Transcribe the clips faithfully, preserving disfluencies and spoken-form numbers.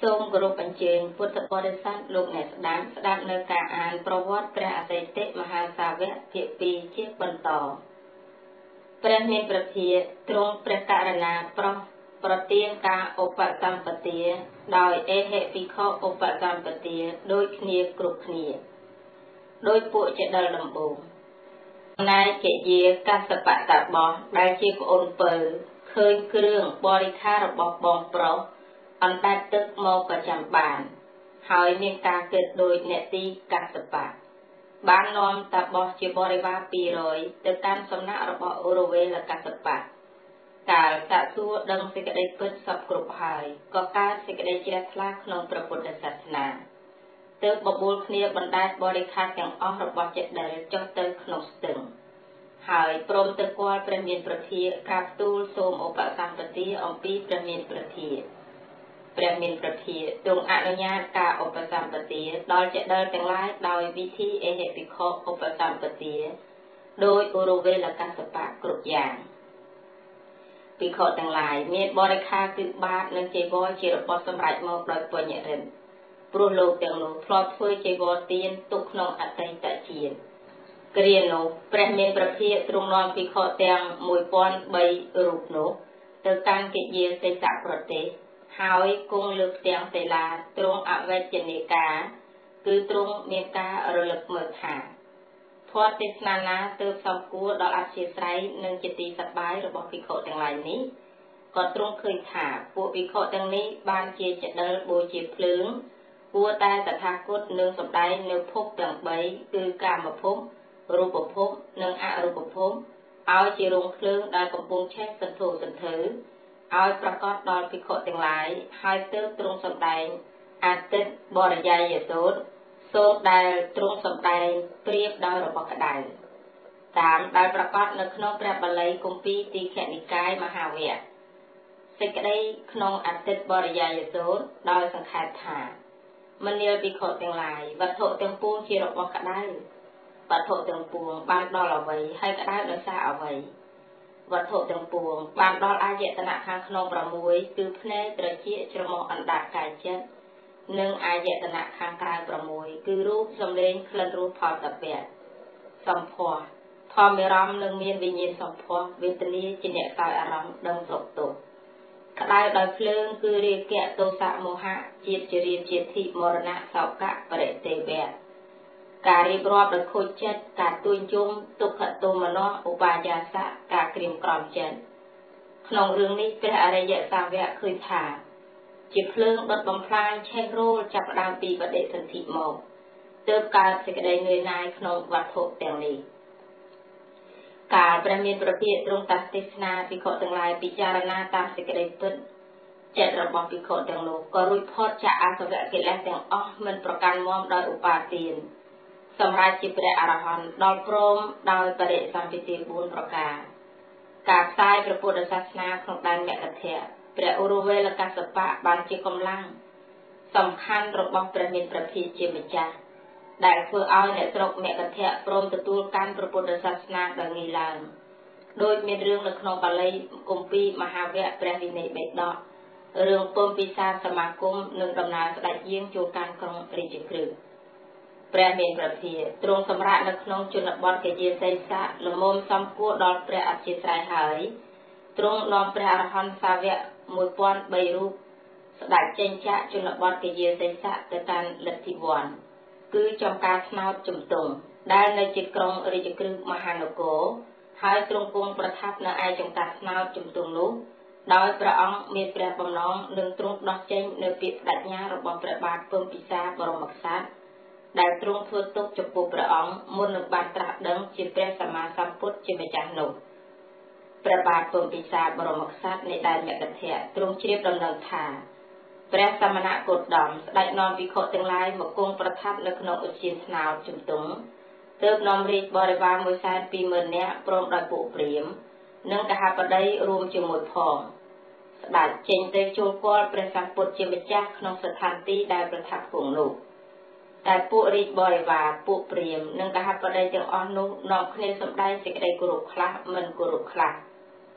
សូមគោរពអញ្ជើញពុទ្ធបរិស័ទលោកអ្នកស្ដាប់ស្ដាប់នៅការអានប្រវត្តិព្រះអតីតមហាសាវកភាគពីរជាបន្តព្រះមានព្រះភិយទ្រង់ព្រះករណាប្រោសប្រទានការឧបសម្បទាដោយអេហិភិក្ខុឧបសម្បទាដូចគ្នាគ្រប់គ្នាដោយពួកចេដិលដំបូងនាយកិយាកសបតបោះដែលជាប្អូនពៅឃើញគ្រឿងបរិខាររបស់បងប្រុសអណ្ដែតទឹកមកក៏ចាំបានហើយមានការគិតដោយអ្នកទីកសបៈបាននាំតាបោះជាបរិវារពីររយទៅកាន់សំណាក់របស់អូរវេលកសបៈកាលតាសួរដឹងសេចក្តីពិតសពគ្រប់ហើយក៏កើតសេចក្តីជ្រះថ្លាក្នុងព្រះពុទ្ធសាសនាទើបបបួលគ្នាបណ្ដែតបរិខារទាំងអស់របស់ចេតិលចុះទៅក្នុងស្ទឹងហើយព្រមទៅគាល់ព្រះមានព្រះភិយក្រាបទូលសូមឧបសម្បទាអំពីព្រះមានព្រះភិយព្រះមានព្រះភិយទ្រង់អនុញ្ញាតការឧបសម្បទាដល់ចេតិលទាំងឡាយដោយវិធីអេហិភិក្ខុឧបសម្បទាដោយអូរវេលកសបៈគ្រប់យ៉ាងភិក្ខុទាំងឡាយមានបរិខារគឺបាតនិងចីវរជារបស់សម្រេចមកដោយពុញ្ញរិទ្ធព្រោះលោកទាំងនោះធ្លាប់ធ្វើចីវរទានទុកក្នុងអតីតជាតិគ្រានោះព្រះមានព្រះភិយទ្រង់នាំភិក្ខុទាំងមួយពាន់បីរូបនោះទៅកាន់កិយាសេសប្រទេសហើយគង់លើផ្ទាំងសិលាទ្រង់អវេជ្ជនិកាគឺទ្រង់មានការរលឹកមើលថាធម៌ទេសនាណាទើបសំគួរដល់អធិស្រ័យនិងជាទីសប្បាយរបស់ភិក្ខុទាំងឡាយនេះក៏ទ្រង់ឃើញថាពួកភិក្ខុទាំងនេះបានជាចេតិលបូជាភ្លើងគួរតែតថាគតនឹងសម្ដែងនៅភពទាំងបីគឺកាមភពរូបភពនិងអរូបភពឲ្យជារោងភ្លើងដែលកំពុងឆេះសន្ធោសន្ធើឲ្យប្រកបដល់ភិក្ខុទាំងឡាយហើយទើបទ្រង់សម្ដែងអតិតបរិយាយសូត្រសូត្រដែលទ្រង់សម្ដែងប្រៀបដោយរបស់ក្តៅតាមដែលប្រកបនៅក្នុងព្រះបាលីគម្ពីរទីឃនិកាយមហាវគ្គសេចក្តីក្នុងអតិតបរិយាយសូត្រដោយសង្ខេបថាមនាលភិក្ខុទាំងឡាយវត្ថុទាំងពួងជារបស់ក្តៅវត្ថុទាំងពួងបានដល់អ្វីហើយក្តៅដោយសារអ្វីវត្ថុទាំងពួងបានដល់អាយតនៈខាងក្នុងប្រាំមួយគឺភ្នែកត្រចៀកច្រមុះអណ្ដាតកាយចិត្តនិងអាយតនៈខាងក្រៅប្រាំមួយគឺរូបសម្លេងក្លិនរសផលតពៈសម្ផស្សធម្មអារម្មណ៍និងមានវិញ្ញាណសម្ផស្សវេទនាជាអ្នកសោយអារម្មណ៍ដឹងសុខទុក្ខក្តៅដោយភ្លើងគឺរាគៈទោសៈមោហៈជាតិជារាជាធិមរណៈសោកៈបរិទេវៈការរៀបរាប់ដោយខូចចិត្តការទួញជុំទុក្ខទោមនស្សឧបាយាសៈការក្រៀមក្រំចិត្តក្នុងរឿងនេះព្រះអរិយសាវកឃើញថាជាភ្លើងដុតបំផ្លាញឆេះរោលចាប់ផ្ដើមពីបដិសន្ធិមកទើបកើតសេចក្តីនឿយណាយក្នុងវត្ថុទាំងនេះកាលព្រះមានព្រះភិយទ្រង់តាទេសនាភិក្ខុទាំងឡាយពិចារណាតាមសេចក្តីពិតចិត្តរបស់ភិក្ខុទាំងនោះក៏រួចផុតចាកអាសវៈកិលេសទាំងអស់មិនប្រកាន់មាំដោយឧបាទានសម្រាប់ជាព្រះអរហន្តដល់ព្រមដោយបរិសម្បទាបួនប្រការការផ្សាយព្រះពុទ្ធសាសនាក្នុងដែនមគធៈព្រះអូរវេលកសបៈបានជាកម្លាំងសំខាន់របស់ព្រះមានព្រះភិយជាម្ចាស់ដែលធ្វើឲ្យអ្នកស្រុកមគធៈព្រមទទួលកាន់ព្រះពុទ្ធសាសនាដោយងាយឡើងដោយមានរឿងនៅក្នុងបាលីគម្ពីរមហាវគ្គព្រះវិន័យបេដករឿងពំពិសាសមាគមនិងដំណើរស្ដេចយាងចូលកាន់ក្រុងរាជក្រឹត្យព្រះមានព្រះភិយទ្រង់សម្រាកនៅក្នុងជនបទកិយាសេសៈលមមសំគួរដល់ព្រះអធិស្រ័យហើយទ្រង់នាំព្រះអរហន្តសាវកមួយពាន់បីរូបស្ដេចចេញចាកជនបទកិយាសេសៈទៅកាន់លទ្ធិវ័នគឺចំការស្នោតជំទង់ដែលនៅជាក្រុងរាជក្រឹត្យមហានគរហើយទ្រង់គង់ប្រថាប់នៅឯចំការស្នោតជំទង់នោះដោយព្រះអង្គមានព្រះបំណងនឹងទ្រង់ដោះចេញនៅពាក្យបដិញ្ញារបស់ព្រះបាទពំពិសាបរមក្សត្រដែលទ្រង់ធ្វើទុកចំពោះព្រះអង្គមុននឹងបានត្រាស់ដឹងជាព្រះសម្មាសម្ពុទ្ធជាម្ចាស់នោះព្រះបាទពំពិសាបរមក្សត្រនៃដែនមគធៈទ្រង់ជ្រាបដំណឹងថាព្រះសមណគោតមស្ដេចនាំភិក្ខុទាំងឡាយមកគង់ប្រថាប់នៅក្នុងឧទ្យានស្នោតជំទង់ទើបនាំរាជបរិវារមួយសែនពីរម៉ឺននាក់ព្រមដោយពួកព្រាហ្មណ៍និងកហបតីរួមជាមួយផងស្ដេចចេញទៅចូលគាល់ព្រះសម្ពុទ្ធជាម្ចាស់ក្នុងស្ថានទីដែលប្រថាប់គង់នោះតែពួករាជបរិវារពួកព្រាហ្មណ៍និងកហបតីទាំងអស់នោះនាំគ្នាសម្ដែងសេចក្តីគោរពខ្លះមិនគោរពខ្លះ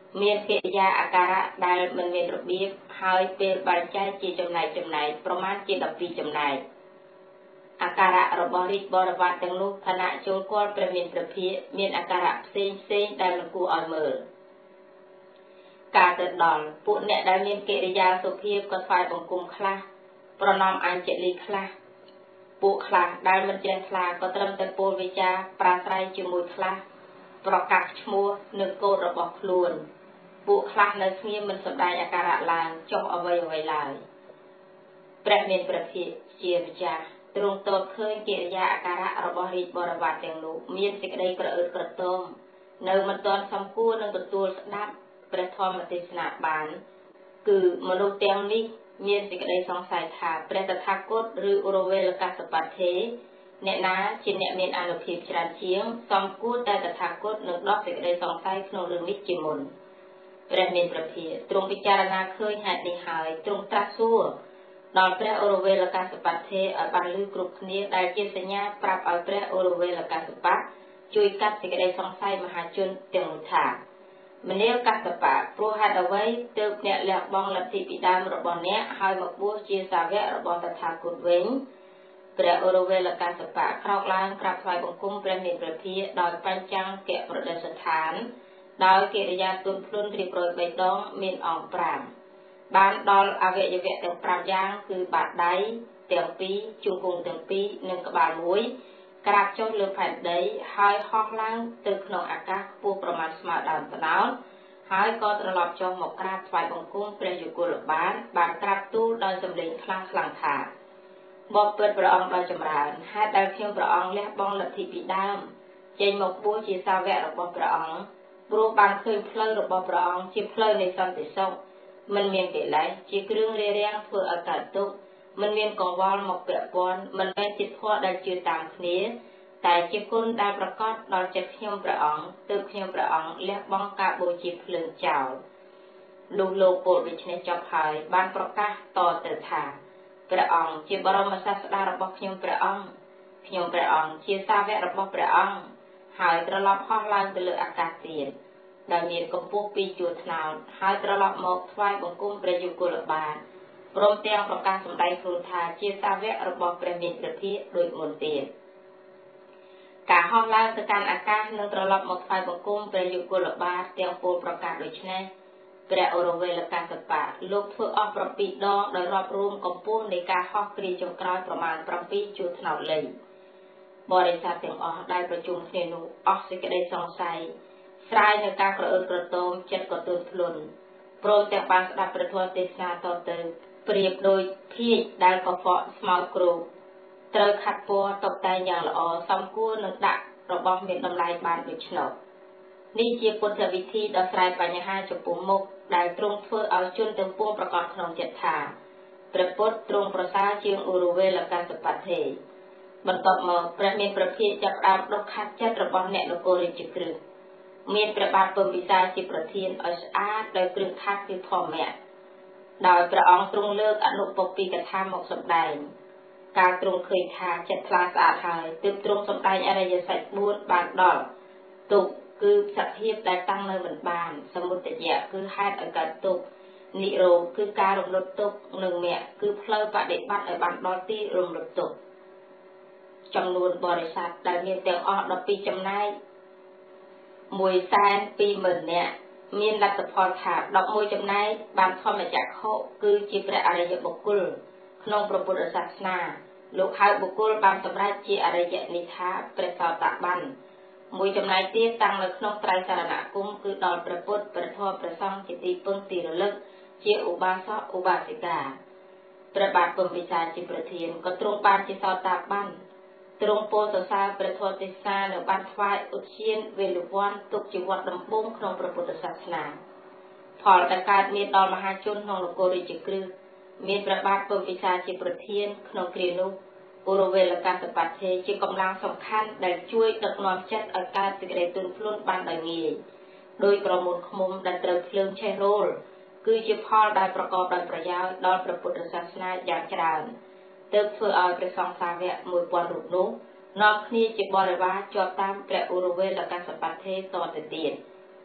មានកិរិយាអាការៈដែលមិនមានរបៀបហើយពេលបែងចែកជាចំណែកចំណែកប្រមាណជាដប់ពីរចំណែកអាការៈរបស់រាជបរិវារទាំងនោះខណៈចូលគាល់ព្រះមានព្រះភិក្ខមានអាការៈផ្សេងផ្សេងដែលមិនគួរឲ្យមើលការទៅដល់ពួកអ្នកដែលមានកិរិយាសុភាពក៏ថ្វាយបង្គំខ្លះប្រណម្យអញ្ជលីខ្លះពួកខ្លះដែលមិនចេះខ្លាក៏ត្រឹមតែពោលវិចារប្រាស្រ័យជាមួយខ្លះប្រកាសឈ្មោះនិងកូនរបស់ខ្លួនពួកខ្លះនៅស្ងៀមមិនសម្ដែងអាការៈឡើងចុះអ្វីអ្វីឡើយព្រះមានព្រះភិក្ខជាម្ចាស់ទ្រង់ទតឃើញកិរិយាអាការៈរបស់រាជបរិវារទាំងនោះមានសេចក្តីក្រអឺតក្រទមនៅមិនទាន់សមគួរនឹងទទួលស្ដាប់ព្រះធម៌ទេសនាបានគឺមនុស្សទាំងនេះមានសេចក្តីសង្ស័យថាព្រះតថាគតឬឧរវេលកសបត្ថេអ្នកណាជាអ្នកមានអានុភាពច្រើនជាងសំគួរតែតថាគតនឹងដោះសេចក្តីសង្ស័យក្នុងរឿងនេះជាមុនព្រះមានព្រះភិក្ខទ្រង់ពិចារណាឃើញហេតុនេះហើយទ្រង់ត្រាស់សួរដល់ព្រះឧរវេលកសបត្ថេឲ្យបានឮគ្រប់គ្នាដែលជាសញ្ញាប្រាប់ឲ្យព្រះឧរវេលកសបៈជួយកាត់សេចក្តីសង្ស័យមហាជនទាំងនោះថាមនាលកសបៈព្រោះហេតុអ្វីទើបអ្នកលះបង់លទ្ធិពីដើមរបស់អ្នកហើយមកបួសជាសាវករបស់តថាគតវិញព្រះឧរវេលកសបៈក្រោកឡើងក្រាបថ្វាយបង្គំព្រះមានព្រះភិក្ខដោយបញ្ចាំងកប្រដេសឋានដោយកិរិយាទន់ភ្លន់រៀបរយបីដងមានអង្គប្រាំបានដល់អវយវៈទាំងប្រាំយ៉ាងគឺបាតដៃទាំងពីរជង្គង់ទាំងពីរនិងក្បាលមួយក្រាបចុះលើផែនដីហើយហោះឡើងទៅក្នុងអាកាសខ្ពស់ប្រមាណស្មើដើមត្នោតហើយក៏ត្រឡប់ចុះមកក្រាបថ្វាយបង្គំព្រះយុគលបានបានក្រាបទូលដោយសម្លេងខ្លាំងខ្លាំងថាបបិទ្ធព្រះអង្គដ៏ចម្រើនហេតុដែលខ្ញុំព្រះអង្គលះបង់លទ្ធិពីដើមចេញមកបួសជាសាវករបស់ព្រះអង្គព្រោះបានឃើញផ្លូវរបស់ព្រះអង្គជាផ្លូវនៃសន្តិសុខមិនមានកិលេសជាគ្រឿងរារាំងធ្វើឲ្យកើតទុក្ខមិនមានកង្វល់មកពាក់ព័ន្ធមិនមែនជាធម៌ដែលជឿតាមគ្នាតែជាគុណដែលប្រកបដល់ចិត្តខ្ញុំព្រះអង្គទើបខ្ញុំព្រះអង្គលះបង់ការបូជាភ្លើងចោលលុះលោកពោលដូច្នេះចប់ហើយបានប្រកាសតទៅថាព្រះអង្គជាបរមសាស្តារបស់ខ្ញុំព្រះអង្គខ្ញុំព្រះអង្គជាសាវករបស់ព្រះអង្គហើយត្រឡប់ហោះឡើងទៅលើអាកាសទៀតដែលមានកម្ពស់ពីរជួរថ្នោតហើយត្រឡប់មកថ្វាយបង្គំព្រះយុគលបាទព្រមទាំងប្រកាសសម្ដែងខ្លួនថាជាសាវករបស់ព្រះមានព្រះភិក្ខដូចមុនទៀតការហោះឡើងទៅកាន់អាកាសនិងត្រឡប់មកថ្វាយបង្គំព្រះយុគលបាទទាំងពោលប្រកាសដូច្នេះព្រះឧរវេលកសបៈលោកធ្វើអស់ប្រាំពីរដងដោយរាប់រួមកម្ពស់នៃការហោះគ្រាចុងក្រោយប្រមាណប្រាំពីរជួរថ្នោតលេងបរិស័ទទាំងអស់ដែលប្រជុំគ្នានោះអស់សេចក្តីសង្ស័យស្រាយនៅការក្រអឺតក្រទមចិត្តក៏ទន់ភ្លន់ព្រមទាំងបានស្ដាប់ព្រះធម៌ទេសនាតទៅប្រៀបដូចភាជដែលកខ្វក់ស្មោចគ្រូត្រូវខាត់ពណ៌តុបតែងយ៉ាងល្អសមគួរនឹងដាក់របស់មានតម្លៃបានដូច្នោះនេះជាពុទ្ធវិធីដោះស្រាយបញ្ហាចំពោះមុខដែលទ្រង់ធ្វើឲ្យជនទាំងពួងប្រកបក្នុងចិត្តថាព្រះពុទ្ធទ្រង់ប្រសើរជាងឧរវេលកសបត្ថេបន្ទាប់មកព្រះមានព្រះភិក្ខចាប់ផ្ដើមដុសខាត់ចិត្តរបស់អ្នកនគររាជក្រឹស្នមានព្រះបាទពំពិសាជាប្រធានឲ្យស្អាតដោយគ្រឿងខាត់គឺធម្មៈដោយព្រះអង្គទ្រង់លើកអនុពពីកថាមកសម្ដែងការទ្រង់ឃើញថាចិត្តថ្លាស្អាតហើយទើបទ្រង់សម្ដែងអរិយសច្ចបួនបានដល់ទុក្ខគឺសភាពដែលតាំងនៅមិនបានសមុទយៈគឺហេតុឲ្យកើតទុក្ខនិរោធគឺការរំលត់ទុក្ខនិងមគ្គគឺផ្លូវបដិបត្តិឲ្យបានដល់ទីរំលត់ទុក្ខចំនួនបរិស័ទដែលមានទាំងអស់ដប់ពីរចំណែកមួយសែនពីរម៉ឺននាក់មានលទ្ធផលថាដប់មួយចំណែកបានធម្មចក្ខុគឺជាព្រះអរិយបុគ្គលក្នុងព្រះពុទ្ធសាសនាលោកហៅបុគ្គលបានសម្រេចជាអរិយនិថាព្រះសោតបានមួយចំណែកទៀតតាំងនៅក្នុងត្រៃសរណគមគឺដល់ព្រះពុទ្ធព្រះធម៌ព្រះសង្ឃជាទីពឹងទីរលឹកជាឧបាសកឧបាសិកាព្រះបាទពំពិសាជាប្រធានក៏ទ្រង់បានជាសោតបានទ្រង់ពោលសរសើរព្រះធម៌ទេសនានៅបានថ្វាយឧទ្យានវេលវ័នទុកជាវត្តដំបូងក្នុងព្រះពុទ្ធសាសនាផលដែលកើតមានដល់មហាជនក្នុងនគររាជក្រឹស្នមានព្រះបាទពំពិសាជាប្រធានក្នុងគ្រានោះឧរវេលកសបត្ថេជាកម្លាំងសំខាន់ដែលជួយដឹកនាំចិត្តឲ្យកើតសេចក្តីទន់ភ្លន់បានដោយងាយដោយក្រមុនឃ្មុំដែលត្រូវភ្លើងឆេះរោលគឺជាផលដែលប្រកបដោយប្រយោជន៍ដល់ព្រះពុទ្ធសាសនាយ៉ាងច្រើនទើបធ្វើឲ្យព្រះសង្ឃសាវកមួយពាន់រូបនោះនាំគ្នាជាបរិវារជាប់តាមព្រះឧរវេលកសបត្ថេតទៅទៀត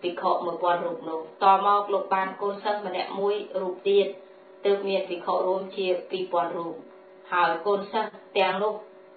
ពីខកមួយពាន់រូបនោះតមកលោកបានកូនសិស្សម្នាក់មួយរូបទៀតទើបមានពីខករួមជាពីរពាន់រូបហើយកូនសិស្សទាំងនោះ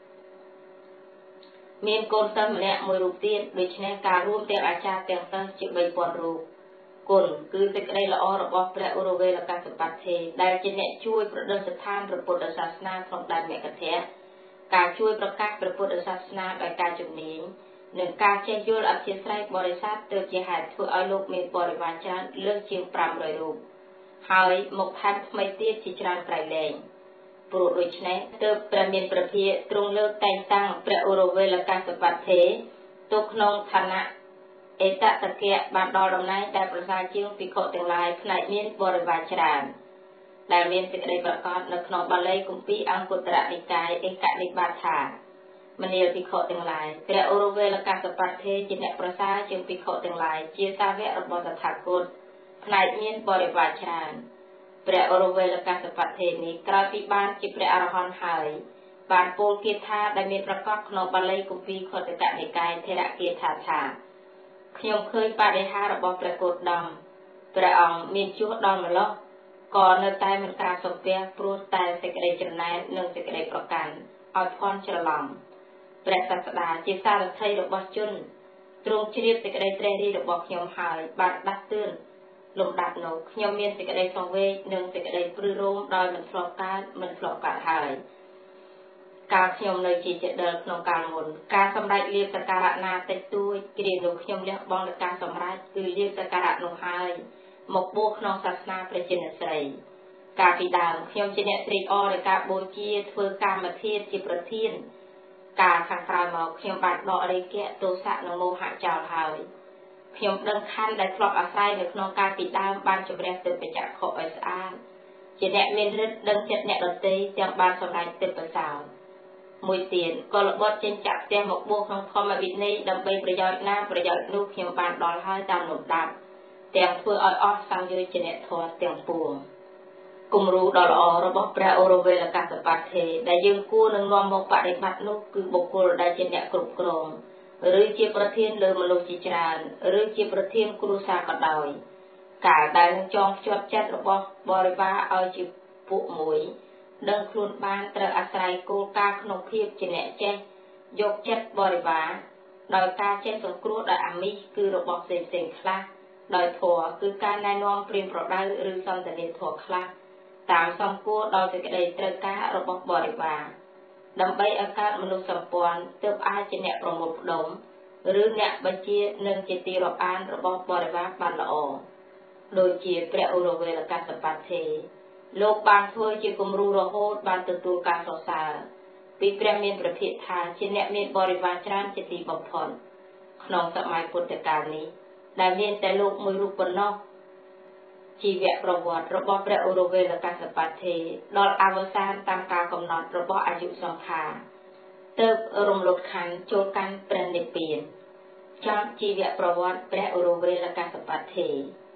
មានកូនសិស្សម្នាក់មួយរូបទៀតដូច្នេះការរួមទាំងអាចារ្យទាំងសិស្សជាបីពាន់រូបគុណគឺសេចក្តីល្អរបស់ព្រះឧរវេលកសបត្តិទេដែលជាអ្នកជួយប្រដិស្ថានព្រះពុទ្ធសាសនាក្នុងដែនមគធៈការជួយប្រកាសព្រះពុទ្ធសាសនាដោយការជំនាញនិងការចេះយល់អធិស្ឋានបរិស័ទទើបជាហេតុធ្វើឲ្យលោកមានបរិវារច្រើនលើសជាងប្រាំរយរូបហើយមកថែមថ្មីទៀតជាច្រើនក្រៃលែងព្រោះដូច្នេះទើបព្រះមានព្រះភិក្ខទ្រង់លើកតែងតាំងព្រះឧរវេលកសបត្តិទេទុកក្នុងឋានៈអេតតកៈបានដល់តំណែងដែលប្រសើរជាងភិក្ខុទាំងឡាយផ្នែកមានបរិវារច្រើនដែលមានសេចក្តីប្រកាសនៅក្នុងបាលីគម្ពីរអង្គុត្តរនិកាយឯកនិបាតថាមនាលភិក្ខុទាំងឡាយព្រះឧរវេលកសបត្តិទេជាអ្នកប្រសើរជាងភិក្ខុទាំងឡាយជាសាវករបស់តថាគតផ្នែកមានបរិវារច្រើនព្រះឧរវេលកសបត្តិទេនេះក្រោយពីបានជាព្រះអរហន្តហើយបានពោលគាថាដែលមានប្រកាសក្នុងបាលីគម្ពីរខុទ្ទកនិកាយថេរគាថាថាខ្ញុំឃើញបដិហាររបស់ព្រះគោតមព្រះអង្គមានជួសដល់ម្ល៉េះក៏នៅតែមិនក្រាបសំពះព្រោះតែសេចក្តីចំណែននិងសេចក្តីប្រកាន់ឲ្យភ័ន្តច្រឡំព្រះសាស្តាជាសារថីរបស់ជនទ្រង់ជ្រាបសេចក្តីត្រេះរិះរបស់ខ្ញុំហើយបានដាស់តឿនលំដាប់នោះខ្ញុំមានសេចក្តីសង្វេគនិងសេចក្តីព្រឺរោមដោយមិនធ្លាប់កើតមិនធ្លាប់កើតហើយកាលខ្ញុំនៅជាចេតិលក្នុងកាលមុនការសម្រេចលៀបសក្ការៈណាតិចតួចគ្រានោះខ្ញុំលះបង់លើការសម្រេចគឺលៀបសក្ការៈនោះហើយមកបួសក្នុងសាសនាព្រះចិនស្រីកាលពីដើមខ្ញុំជាអ្នកត្រេកអរនៃការបូជាធ្វើកាមធាតុជាប្រធានការខាងក្រោយមកខ្ញុំបានដករាគៈទោសៈនិងមោហៈចោលហើយខ្ញុំដឹងខណ្ឌដែលធ្លាប់អាស្រ័យនៅក្នុងការពីដើមបានជំរះទិព្វចក្ខុឲ្យស្អាតជាអ្នកមានឫទ្ធិដឹងចិត្តអ្នកដទៃទាំងបានសម្រេចទិព្វសោតមួយទៀតក៏ល្បត់ចេញចាក់ផ្ទះមកបួសក្នុងធម្មវិន័យដើម្បីប្រយោជន៍ណាប្រយោជន៍នោះខ្ញុំបានដល់ហើយតាមលំដាប់ទាំងធ្វើឲ្យអស់សង្យុជនធម៌ទាំងពួងគំរូដ៏ល្អរបស់ព្រះឧរវេលកសបត្តិទេដែលយើងគួរនឹងនាំមកបប្រតិបត្តិនោះគឺបុគ្គលដែលជាអ្នកគ្រប់គ្រងឬជាប្រធានលើមនុស្សជាច្រើនឬជាប្រធានគ្រួសារក៏ដោយកាលដែលចងភ្ជាប់ចិត្តរបស់បរិវារឲ្យជាពួកមួយដឹងខ្លួនបានត្រូវអាស្រ័យគោលការណ៍ក្នុងភាពជាអ្នកចេះយកចិត្តបរិវារដោយការចេះសង្គ្រោះដោយអាមិសគឺរបស់ផ្សេងផ្សេងខ្លះដោយធម៌គឺការណែនាំព្រៀងប្រដៅឬសន្តានាធម៌ខ្លះតាមសំគួរដោយសេចក្តីត្រូវការរបស់បរិវារដើម្បីឲ្យកើតមនុស្សសម្ព័ន្ធទើបអាចជាអ្នកប្រមូលផ្ដុំឬអ្នកបញ្ជានិងជាទីរាប់អានរបស់បរិវារបានល្អដូចជាព្រះឧរវេលកសបត្តិទេលោកបានធ្វើជាគំរូរហូតបានទទួលការសរសើរពីព្រះមានព្រះភិក្ខថាជាអ្នកមានបរិវារច្រើនជាទីបំផុតក្នុងសម័យពុទ្ធកាលនេះដែលមានតែលោកមួយរូបប៉ុណ្ណោះជីវប្រវត្តិរបស់ព្រះឧរវេលកសបត្តិទេដល់អវសានតាមការកំណត់របស់អាយុសង្ខារទើបរំលត់ខណ្ឌចូលកាន់ព្រះនិព្វានចប់ជីវប្រវត្តិព្រះឧរវេលកសបត្តិទេ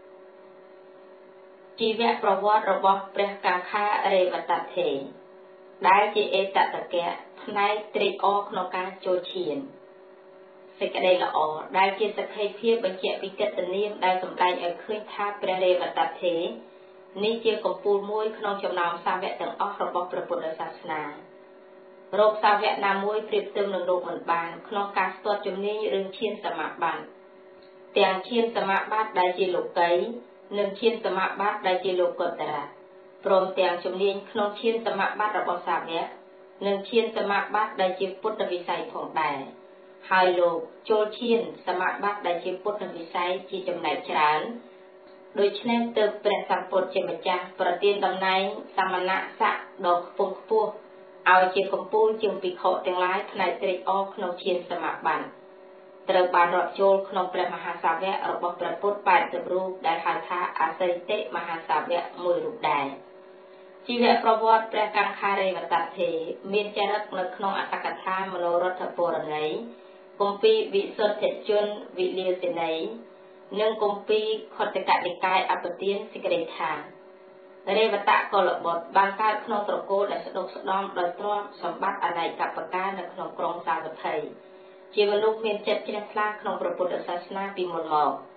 ជីវប្រវត្តិរបស់ព្រះកង្ខារេវតទេដែលជាអេតតកៈផ្នែកត្រេកអរក្នុងការចូលឈានសេចក្តីល្អដែលជាសក្ខីភាពបញ្ជាក់ពីកិត្តិនាមដែលសម្ដែងឲ្យឃើញថាព្រះរេវតទេនេះជាកម្ពូលមួយក្នុងចំណោមសាវកទាំងអស់របស់ព្រះពុទ្ធសាសនារោគសាវកណាមួយប្រៀបផ្ទឹមនឹងលោកមិនបានក្នុងការស្ទាត់ជំនាញរឿងឈានសមាបត្តិទាំងឈានសមាបត្តិដែលជាលោកីនិងឈានសមាបត្តិដែលជាលោកុត្តរៈព្រមទាំងជំនាញក្នុងឈានសមាបត្តិរបស់សាវកនិងឈានសមាបត្តិដែលជាពុទ្ធវិស័យផងដែរហើយលោកចូលឈានសមាបត្តិដែលជាពុទ្ធវិស័យជាចំណែកច្រើនដូច្នេះទើបព្រះសម្ពុទ្ធជាម្ចាស់ប្រទានតំណែងសមណៈស័ក្តិដ៏ខ្ពង់ខ្ពស់ឲ្យជាកម្ពូលជាងភិក្ខុទាំងឡាយផ្នែកត្រេកអរក្នុងឈានសមាបត្តិត្រូវបានរាប់ចូលក្នុងព្រះមហាសាវករបស់ព្រះពុទ្ធបែបទៅរូបដែលហៅថាអសីតិមហាសាវកមួយរូបដែរជីវប្រវត្តិព្រះកង្ខារេវតទេមានចរិតនៅក្នុងអត្តកថាមនោរដ្ឋពរណីគម្ពីរវិសុទ្ធិជនវិលាសិនីនិងគម្ពីរខុទ្ទកនិកាយអបទានសេចក្តីថារេវតកុលបុត្របានកើតក្នុងត្រកូលដែលស្ដុកស្ដំដោយទ្រព្យសម្បត្តិអនេកប្រការនៅក្នុងក្រុងសាវត្ថីជាមនុស្សមានចិត្តជ្រះថ្លាក្នុងព្រះពុទ្ធសាសនាពីមុនមក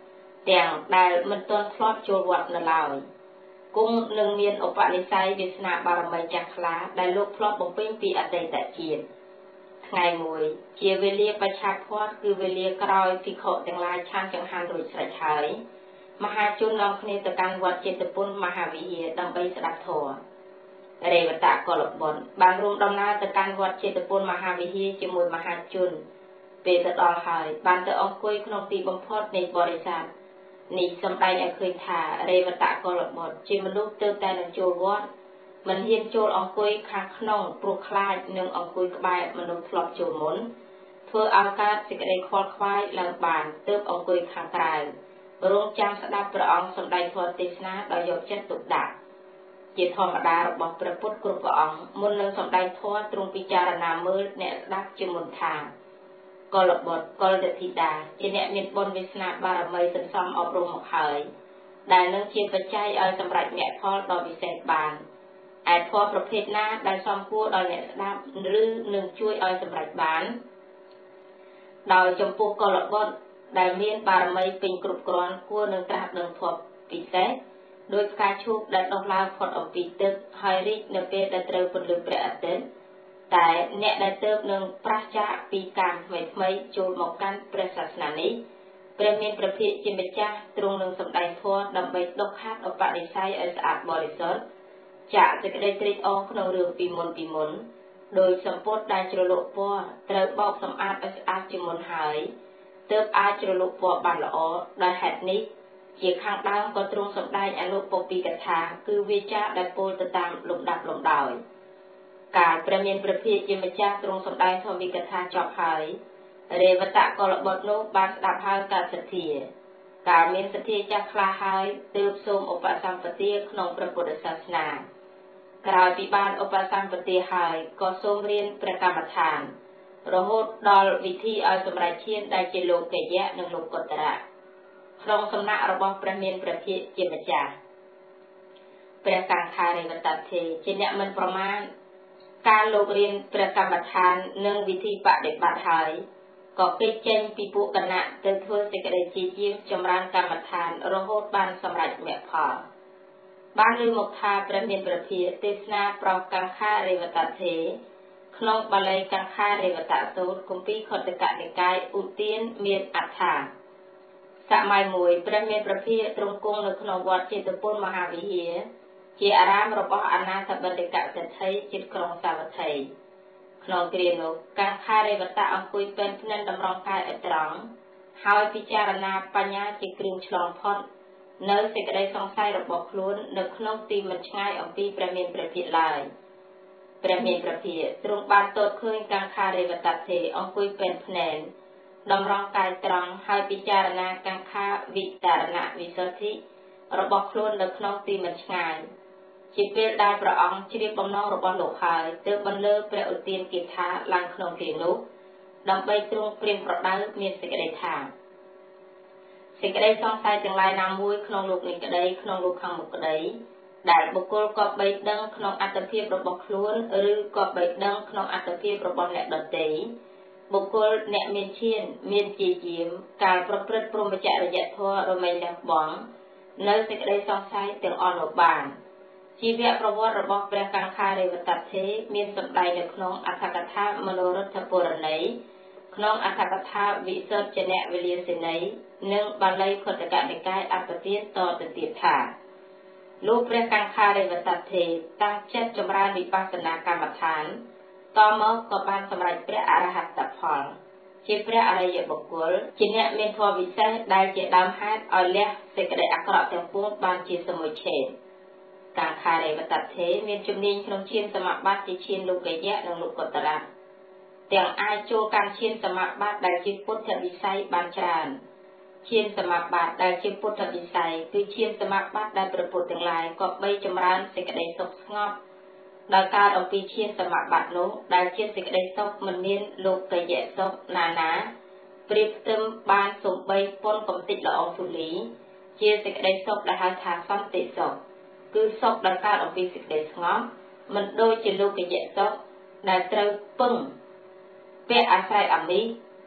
ទាំងដែលមិនទាន់ធ្លាប់ចូលវត្តនៅឡើយគង់នឹងមានឧបនិស្ស័យវាសនាបារមីចាស់ខ្លាដែលលោកធ្លាប់បំពេញពីអតីតជាតិថ្ងៃមួយជាវេលាបច្ឆាភ័តគឺវេលាក្រោយភិក្ខុទាំងឡាយឆាន់ចង្ហាន់រួចស្រេចហើយមហាជននាំគ្នាទៅកាន់វត្តចេតពុនមហាវិហារដើម្បីស្ដាប់ធម៌រេវតកុលបុត្របានរួមដំណើរទៅកាន់វត្តចេតពុនមហាវិហារជាមួយមហាជនពេលទៅដល់ហើយបានទៅអង្គុយក្នុងទីបំផុតនៃបរិស័ទនេះសម្ដែងឲ្យឃើញថារេវតកុលបុត្រជាមនុស្សទើបតែនឹងចូលវត្តមិនហ៊ានចូលអង្គុយខាងក្នុងព្រោះខ្លាចនឹងអង្គុយក្បែរមនុស្សធ្លាប់ចូលមុនធ្វើឲ្យកើតសេចក្តីខ្វល់ខ្វាយឡើងបានទើបអង្គុយខាងក្រៅរងចាំស្ដាប់ព្រះអង្គសម្ដែងធម៌ទេសនាដោយយកចិត្តទុកដាក់ជាធម្មតារបស់ព្រះពុទ្ធគ្រប់ព្រះអង្គមុននឹងសម្ដែងធម៌ទ្រង់ពិចារណាមើលអ្នកស្ដាប់ជាមុនថាកុលបុត្រកុលធីតាជាអ្នកមានបុណ្យវាសនាបារមីសន្សំអប់រំមកហើយដែលនឹងជាបច្ច័យឲ្យសម្រេចមគ្គផលដ៏ពិសេសបានឯធម៌ប្រភេទណាដែលសមគួរដល់អ្នកស្ដាប់ឬនឹងជួយឲ្យសម្រេចបានដោយចំពោះកុលបុត្រដែលមានបារមីពេញគ្រប់គ្រាន់គួរនឹងត្រាស់ដឹងធម៌ពិសេសដោយផ្កាឈូកដែលដុះឡើងផុតអំពីទឹកហើយរីកនៅពេលដែលត្រូវពន្លឺព្រះអាទិត្យតែអ្នកដែលទើបនឹងប្រឆាចពីកម្មថ្មីថ្មីចូលមកកាន់ព្រះសាសនានេះព្រះមានព្រះភិក្ខជាម្ចាស់ទ្រង់នឹងសម្ដែងធម៌ដើម្បីដុសខាត់ឧបនិស្ស័យឲ្យស្អាតបរិសុទ្ធចាក់សេចក្តីត្រេកអរក្នុងរឿងពីមុនពីមុនដោយសម្ពុតដែលជ្រលក់ពណ៌ត្រូវបោកសម្អាតឲ្យស្អាតជាមុនហើយទើបអាចជ្រលក់ពណ៌បានល្អដោយហេតុនេះជាខាងដើមក៏ទ្រង់សម្ដែងអនុពពីកថាគឺវាចាដែលពោលទៅតាមលំដាប់លំដោយកាលព្រះមានព្រះភិក្ខជាម្ចាស់ទ្រង់សម្ដែងធម្មវិកថាចប់ហើយរេវតកុលបុត្រនោះបានស្ដាប់ហើយកើតសទ្ធាកាលមានសទ្ធាចាស់ខ្លះហើយទើបសូមឧបសម្បទាក្នុងព្រះពុទ្ធសាសនាក្រោយពីបានឧបសម្បទាហើយក៏សូមរៀនព្រះកម្មដ្ឋានរហូតដល់វិធីឲ្យសម្រេចឈានដែលជាលោកយៈនិងលោកុត្តរៈក្នុងសំណាក់របស់ព្រះមានព្រះភិក្ខជាម្ចាស់ព្រះកាង្ខារេវតថេជាអ្នកមិនប្រមាណការលោករៀនព្រះកម្មដ្ឋាននិងវិធីបដិបត្តិហើយក៏គេចចេញពីពួកគណៈទៅធ្វើសេចក្តីជាជាងចម្រើនកម្មដ្ឋានរហូតបានសម្រេចមគ្គផលបានលើមកថាព្រះមានព្រះភិក្ខទេសនាប្រោសកាង្ខារេវតថេក្នុងបាលីកាង្ខារេវតសូត្រគម្ពីរខត្តកនិកាយឧទានមានអត្ថាសម័យមួយព្រះមានព្រះភិក្ខទ្រង់គង់នៅក្នុងវត្តចេតពុនមហាវិហារជាអារាមរបស់អនាថបណ្ឌិកសិទ្ធិជិតក្រុងសាវត្ថីក្នុងគ្រានោះកាង្ខារេវតៈអង្គុយពេនភ្នែនតម្រង់កាយឲ្យត្រង់ហើយពិចារណាបញ្ញាជាគ្រឿងឆ្លងផុតនៅសេចក្តីសង្ស័យរបស់ខ្លួននៅក្នុងទីមិនឆ្ងាយអំពីព្រះមានព្រះភិក្ខឡើយព្រះមានព្រះភិក្ខទ្រង់បានទតឃើញកាង្ខារេវតថេអង្គុយពេនភ្នែនតម្រង់កាយត្រង់ហើយពិចារណាកាង្ខាវិតារណវិសុទ្ធិរបស់ខ្លួននៅក្នុងទីមិនឆ្ងាយជាពេលដែលព្រះអង្គជ្រាបបំណងរបស់លោកហើយទើបបន្លឺព្រះឧទានគាថាឡើងក្នុងគ្រានោះដើម្បីទ្រង់ព្រៀងប្រដៅមានសេចក្តីថាសេចក្តីសង្ស័យទាំងឡាយណាមួយក្នុងលោកនេះក្តីក្នុងលោកខាងមុខក្តីដែលបុគ្គលក៏បីដឹងក្នុងអត្តភាពរបស់ខ្លួនឬក៏បីដឹងក្នុងអត្តភាពរបស់អ្នកដទៃបុគ្គលអ្នកមានឈានមានជាយាមការប្រព្រឹត្តព្រហ្មចរិយធម៌រមែងលះបង់នៅសេចក្តីសង្ស័យទាំងអស់នោះបានជីវប្រវត្តិរបស់ព្រះកាង្ខារេវតថេមានសម្ដែងនៅក្នុងអត្ថកថាមនោរដ្ឋពរណីក្នុងអត្ថកថាវិសុទ្ធជនវេលាសេនីនិងបាលីខត្តកនិកាយអបទានតទៅទៀតថាលោកព្រះកាង្ខារេវតថេតាំងចិត្តចម្រើនវិបស្សនាកម្មដ្ឋានតមកក៏បានសម្រេចព្រះអរហត្តផលជាព្រះអរិយបុគ្គលជាអ្នកមានធម៌វិសេសដែលជាដើមហេតុឲ្យលះសេចក្តីអាក្រក់ទាំងពួងបានជាសមុច្ឆេទកាង្ខារេវតថេមានជំនាញក្នុងឈានសមាបត្តិជាឈានលោកយៈនិងលោកុត្តរៈទាំងអាចចូលកាន់ឈានសមាបត្តិដែលជាពុទ្ធវិស័យបានច្រើនឈានសមាបត្តិដែលជាពុទ្ធវិស័យគឺឈានសមាបត្តិដែលព្រះពុទ្ធទាំងឡាយក៏បីចម្រើនសេចក្តីសុខស្ងប់ដោយការអំពីឈានសមាបត្តិនោះដែលជាសេចក្តីសុខមិនមានលោកយៈសុខណាណាប្រៀបផ្ទឹមបានសំបីពុនកំតិចល្អទូលីជាសេចក្តីសុខដែលហៅថាសន្តិសុខគឺសុខដែលកើតអំពីសេចក្តីស្ងប់មិនដូចជាលោកយៈសុខដែលត្រូវពឹងពាក់អាស្រ័យអាមិស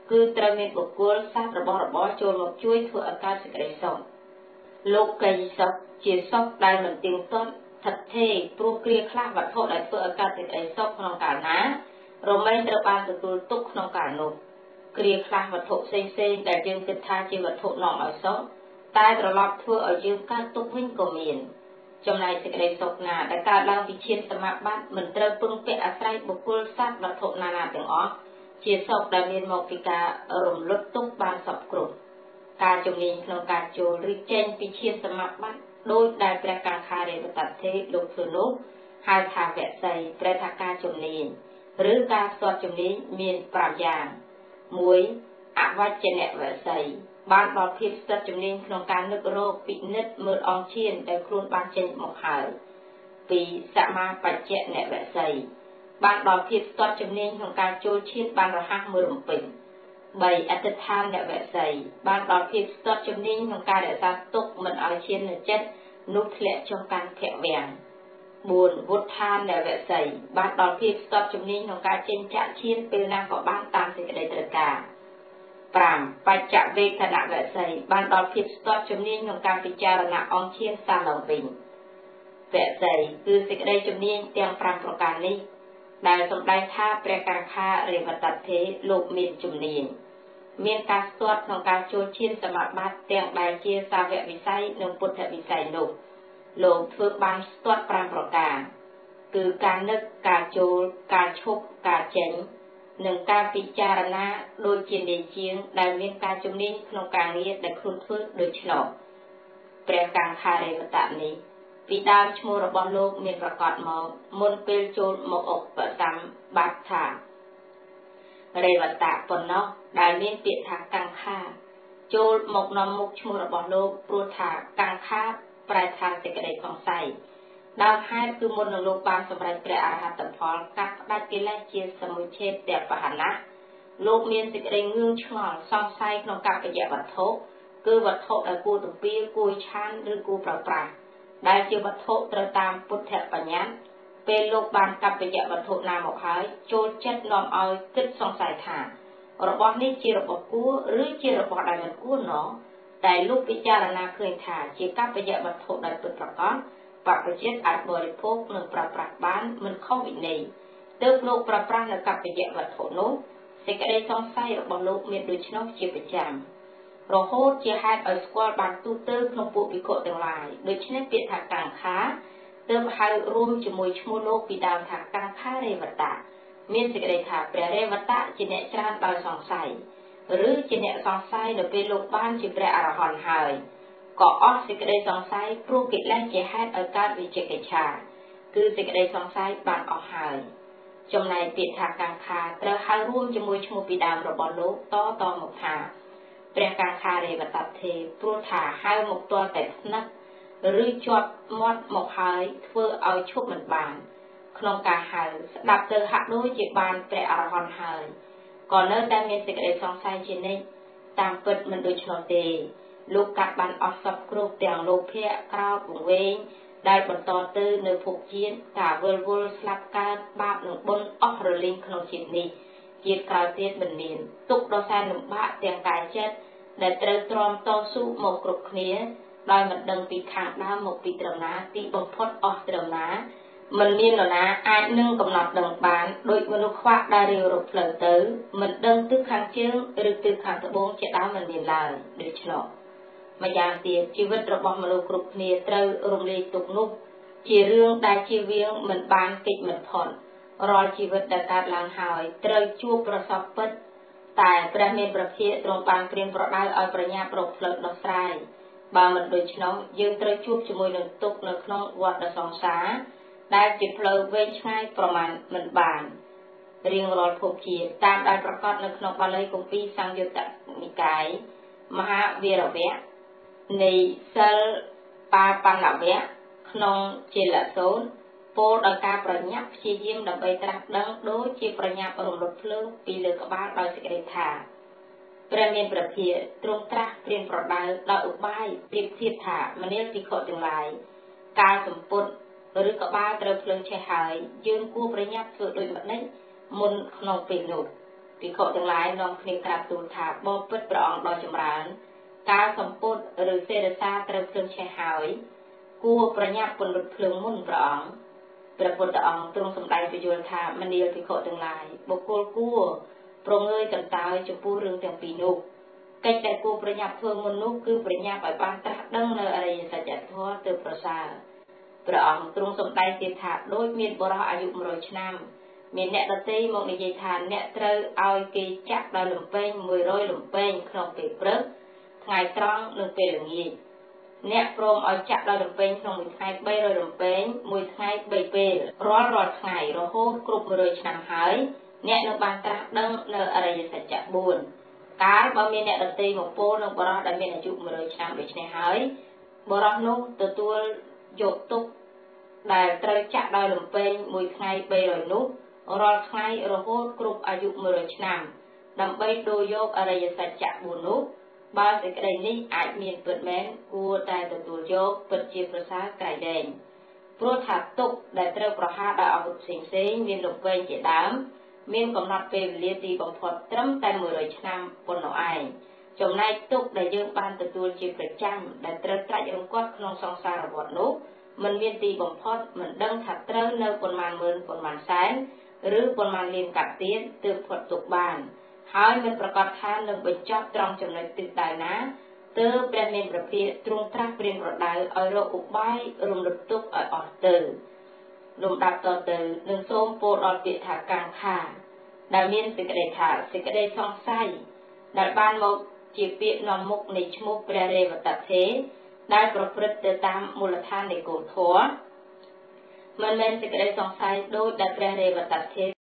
គឺត្រូវមានបុគ្គលសត្វរបស់របរចូលមកជួយធ្វើឲ្យកើតសេចក្តីសុខលោកកៃសុខជាសុខដែលមិនទៀងទាត់ថិតថេរព្រោះគ្រាខ្លះវត្ថុដែលធ្វើឲ្យកើតសេចក្តីសុខក្នុងកាលណារមែងត្រូវបានទទួលទុកក្នុងកាលនោះគ្រាខ្លះវត្ថុផ្សេងផ្សេងដែលយើងគិតថាជាវត្ថុនាំឲ្យសុខតែត្រឡប់ធ្វើឲ្យយើងកើតទុកវិញក៏មានចំណែកសេចក្តីសុខណាដែលកើតឡើងពីឈានសមាបត្តិមិនត្រូវពឹងពាក់អាស្រ័យបុគ្គលសត្វវត្ថុណានាទាំងអស់ជាសុខដែលមានមកពីការរំលត់ទុកបានសពគ្រប់ការជំនាញក្នុងការចូលឬចេញពីឈានសមាបត្តិដោយដែលព្រះកាខារេវតថេលោកធ្វើនោះហៅថាវស័យប្រែថាការជំនាញឬការស្ទាត់ជំនាញមានប្រាំយ៉ាងមួយអវច្ចនវស័យបានដល់ភាពស្ទាត់ជំនាញក្នុងការនឹករកពិនិត្យមើលអង្គឈានដែលខ្លួនបានចេញមកហើយពីសមាបច្ចនវស័យបានដល់ភាពស្ទាត់ជំនាញក្នុងការចូលឈានបានរហ័សមើលរំពេញបីអតិថានវស័យបានដល់ភាពស្ទាត់ជំនាញក្នុងការរក្សាទុកមិនឲ្យឈាននៅចិត្តនោះធ្លាក់ចុះកាន់ភវាំងបួនវុទ្ធានវស័យបានដល់ភាពស្ទាត់ជំនាញក្នុងការចេញចាក់ឈានពេលណាក៏បានតាមសេចក្តីត្រូវការប្រាំបច្ចវេទនវស័យបានដល់ភាពស្ទាត់ជំនាញក្នុងការពិចារណាអង្គឈានសាឡើងវិញវស័យគឺសេចក្តីជំនាញទាំងប្រាំប្រការនេះដែលសម្ដែងថាព្រះកាខារេវតថេលោកមានជំនាញមានការស្ទាត់ក្នុងការចូលឈានសមាបត្តិទាំងដែលជាសាវកវិស័យនិងពុទ្ធវិស័យនោះលោកធ្វើបានស្ទាត់ប្រាំប្រការគឺការនឹកការចូលការឈប់ការចេញនិងការពិចារណាដូចជានាយជាងដែលមានការជំនាញក្នុងការងារដែលខ្លួនធ្វើដូច្នោះព្រះកាខារេវតនេះពីដើមឈ្មោះរបស់លោកមានប្រកាសមកមុនពេលចូលមកឧបសម្បត្តិថារេវតៈប៉ុណ្ណោះដែលមានពាក្យថាកង្ខាចូលមកនាំមុខឈ្មោះរបស់លោកព្រោះថាកង្ខាប្រែថាសេចក្តីសង្ស័យដើមហេតុគឺមុននឹងលោកបានសម្រេចព្រះអរហត្តផលកាត់ផ្ដាច់កិលេសជាសមុច្ឆេទបហនៈលោកមានសេចក្តីងឿងឆ្ងល់សង្ស័យក្នុងកប្បយវត្ថុគឺវត្ថុដែលគួរទំពាគួរឆានឬគួរប្រើប្រាស់ដែលជាវត្ថុត្រូវតាមពុទ្ធបញ្ញត្តិពេលលោកបានកប្បយវត្ថុណាមកហើយចូលចិត្តនាំឲ្យគិតសង្ស័យថារបស់នេះជារបស់គួរឬជារបស់ដែលមិនគួរណោះតែលោកពិចារណាឃើញថាជាកប្បយវត្ថុដែលពិតប្រាកដបព្វជិតអាចបរិភោគនិងប្រើប្រាស់បានមិនខុសវិន័យទើបលោកប្រើប្រាស់នៅកប្បយវត្ថុនោះសេចក្តីសង្ស័យរបស់លោកមានដូច្នោះជាប្រចាំរហូតជាហេតុឲ្យស្គាល់បានទូទៅក្នុងពួកភិក្ខុទាំងឡាយដូច្នេះពាក្យថាកង្ខាទើបហៅរួមជាមួយឈ្មោះលោកពីដើមថាកង្ខារេវតៈមានសេចក្តីថាព្រះរេវតៈជាអ្នកច្រើនដោយសង្ស័យឬជាអ្នកសង្ស័យនៅពេលលោកបានជាព្រះអរហន្តហើយក៏អស់សេចក្តីសង្ស័យព្រោះកិលេសជាហេតុឲ្យកើតវិជកិច្ឆាគឺសេចក្តីសង្ស័យបានអស់ហើយចំណែកពាក្យថាកង្ខាត្រូវហៅរួមជាមួយឈ្មោះពីដើមរបស់លោកតតមកថាព្រះកាខារេវតថេព្រោះថាហៅមកទាល់តែស្នឹកឬជាប់មាត់មកហើយធ្វើឲ្យឈប់មិនបានក្នុងការហៅស្ដាប់ទៅហាក់ដូចជាបានព្រះអរហន្តហើយក៏នៅតែមានសេចក្តីសង្ស័យជានិច្ចតាមពិតមិនដូច្នោះទេលោកកាត់បានអស់សពគ្រប់ទាំងលោភៈក្រោធវង្វេងដែលបន្តទៅនៅភពជាតិការវិលវល់ស្លាប់កើតបាបនិងបុណ្យអស់រលីងក្នុងជាតិនេះជាតិក្រោយទៀតមិនមានទុកដ៏សែនលំបាកទាំងកាយចិត្តដែលត្រូវទ្រាំតស៊ូមកគ្រប់គ្នាដោយមិនដឹងពីខាងដើមមកពីត្រឹមណាទីបំផុតអស់ត្រឹមណាមិនមាននរណាអាចនឹងកំណត់ដឹងបានដោយមនុស្សខ្វាក់ដែលរៀងរកផ្លូវទៅមិនដឹងទិសខាងជើងឬទិសខាងត្បូងជាដើមមិនមានឡើយដូច្នោះម្យ៉ាងទៀតជីវិតរបស់មនុស្សគ្រប់គ្នាត្រូវរំលែកទុកនោះជារឿងដែលជៀសវាងមិនបានកិច្ចមិនផុតរាល់ជីវិតដែលកើតឡើងហើយត្រូវជួបប្រសពពិតតែព្រះមានព្រះភិក្ខទ្រង់បានព្រៀងប្រដៅឲ្យប្រញាប់រកផ្លូវដោះស្រាយបើមិនដូច្នោះយើងត្រូវជួបជាមួយនឹងទុក្ខនៅក្នុងវដ្តសង្សារដែលជាផ្លូវវែងឆ្ងាយប្រមាណមិនបានរៀងរាល់ភពជាតិតាមដែលប្រកាសនៅក្នុងបាលីគម្ពីរសង្យុត្តនិកាយមហាវីរវៈនៃសិលបាបណ្ណវៈក្នុងជាលសូនពោលដោយការប្រញាប់ព្យាយាមដើម្បីត្រាស់ដឹងដូចជាប្រញាប់រំលត់ភ្លើងពីលើក្បាលដោយសេចក្តីថាព្រះមានព្រះភិក្ខទ្រង់ត្រាស់ព្រៀនប្រដៅដោយឧបាយប្រៀបធៀបថាមនាលភិក្ខុទាំងឡាយកាលសម្ពុតឬក្បាលត្រូវភ្លើងឆេះហើយយើងគួរប្រញាប់ធ្វើដូចម្តេចមុនក្នុងពេលនោះពិខុទាំងឡាយនាំគ្នាក្រាបទូលថាបបិទ្ធព្រះអង្គដ៏ចម្រើនការសម្ពុតឬសេរសាត្រូវភ្លើងឆេះហើយគួរប្រញាប់ពន្លត់ភ្លើងមុនព្រះអង្គព្រះពុទ្ធអង្គទ្រង់សម្ដែងពយល់ថាមនាលពិខុទាំងឡាយបុគ្គលគួរប្រងើយកន្តើយចំពោះរឿងទាំងពីរនោះកិច្ចដែលគួរប្រញាប់ធ្វើមុននោះគឺប្រញាប់ឲ្យបានត្រាស់ដឹងនៅអរិយសច្ចធម៌ទើបប្រសើរព្រះអង្គទ្រង់សម្ដែងទៀតថាដូចមានបរិសអាយុមួយរយឆ្នាំមានអ្នកដទៃមកនិយាយថាអ្នកត្រូវឲ្យគេចាក់ដោយលំពេងមួយរយលំពេងក្នុងពេលព្រឹកថ្ងៃត្រង់និងពេលល្ងាចអ្នកព្រមឲ្យចាក់ដោយលំពេងក្នុងមួយថ្ងៃបីរយលំពេងមួយថ្ងៃបីពេលរាល់រាល់ថ្ងៃរហូតគ្រប់មួយរយឆ្នាំហើយអ្នកនឹងបានត្រាស់ដឹងនៅអរិយសច្ចៈបួនកាលបើមានអ្នកដទៃមកពោលនឹងបរិសដែលមានអាយុមួយរយឆ្នាំដូច្នេះហើយបរិសនោះទទួលយកទុកដែលត្រូវចាក់ដោយលំពេងមួយថ្ងៃបីរយនោះរាល់ថ្ងៃរហូតគ្រប់អាយុមួយរយឆ្នាំដើម្បីដូរយកអរិយសច្ចៈបួននោះបើសេចក្តីនេះអាចមានពិតមែនគួរតែទទួលយកពិតជាប្រសើរក្រៃលែងព្រោះថាទុកដែលត្រូវប្រហារដោយអាវុធផ្សេងផ្សេងមានលំពេងជាដើមមានកំណត់ពេលវេលាទីបំផុតត្រឹមតែមួយរយឆ្នាំប៉ុណ្ណោះឯងចំណែកទុកដែលយើងបានទទួលជាប្រចាំដែលត្រូវត្រាច់រង្គត់ក្នុងសង្សារវដ្តនោះมันមានទីបំផុតមិនដឹងថាត្រូវនៅប៉ុន្មានម៉ឺនប៉ុន្មានសែនឬប៉ុន្មានលានកាត់ទៀតទើបផុតទុកបានហើយមិនប្រកាសថានឹងបញ្ចប់ត្រង់ចំណុចទិសដៅណាទើបព្រះមានព្រះភិក្ខទ្រង់ត្រាស់ព្រានប្រដៅឲ្យរកឧបាយរំលឹកទុកឲ្យអស់ទៅលំដាប់តទៅនឹងសូមពោលដល់ពាក្យថាកាំខាដែលមានសេចក្តីថាសេចក្តីសង្ស័យដែលបានមកជាពាក្យនាំមុខនៃឈ្មោះព្រះរេវតថេរដែលប្រព្រឹត្តទៅតាមមូលដ្ឋាននៃគោលធម៌មិនមែនសេចក្តីសង្ស័យដោយដែលព្រះរេវតថេរ